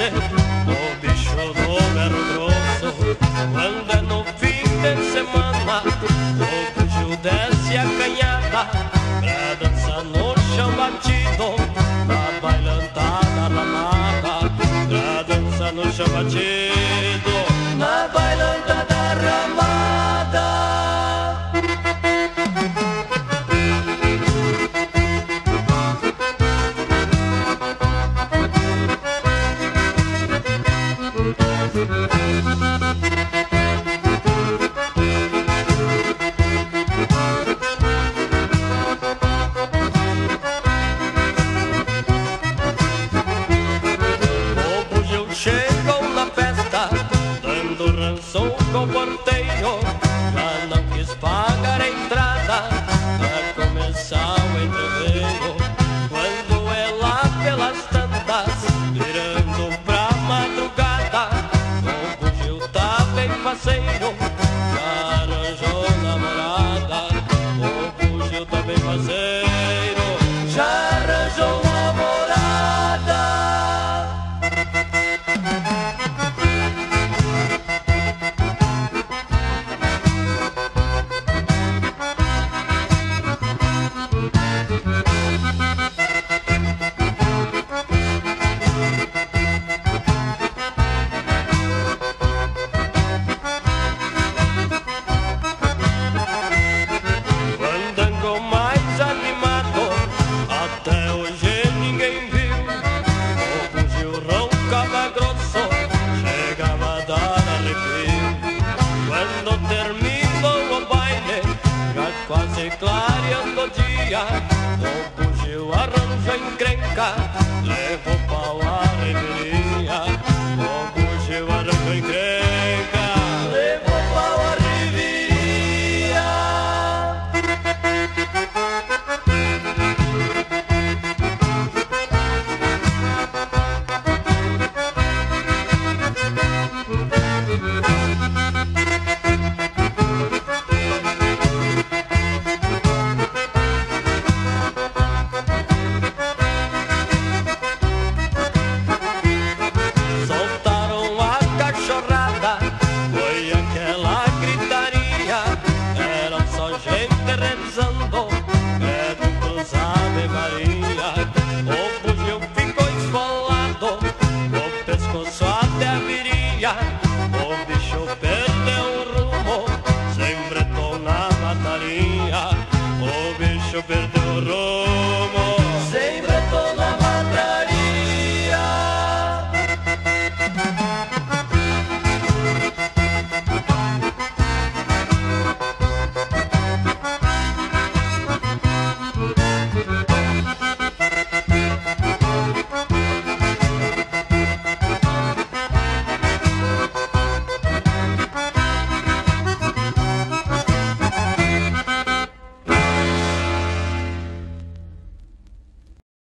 desce o bicho do berro grosso. Quando é no fim de semana, o bicho desce a canhada pra dançar no chão batido, na bailantada ramada, pra dançar no chão batido, na bailantada ramada. Chegou na festa, dando rançom com o porteiro, já não quis pagar a entrada pra começar o entreveiro. Quando é lá pelas tantas, virando pra madrugada, o bugio tá bem faceiro, já arranjou namorada. O bugio tá bem faceiro, já arranjou namorada. Quando terminou o baile, já quase clareando o dia,